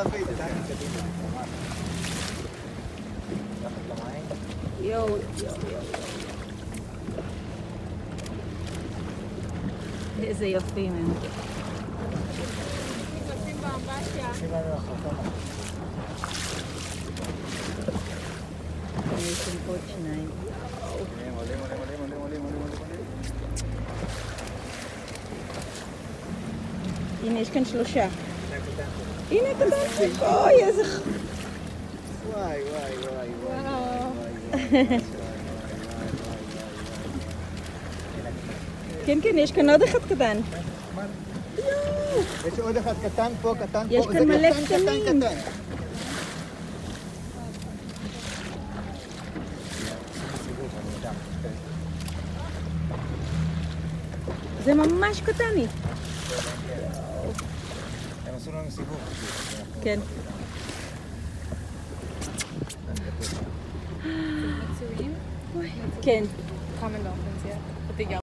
יואו. איזה יופים הם. נכנסים באמבטיה. יש שם עוד שניים. עולים. הנה, יש כאן שלושה. הנה, קטן. אוי, איזה... וואי. כן, יש כאן עוד אחד קטן. יש עוד אחד קטן פה, קטן פה. יש כאן מלא קטנים. זה ממש קטני. הם עשו לנו סיבוב. כן. מצויים? כן. Common dolphins, yeah. But the yellow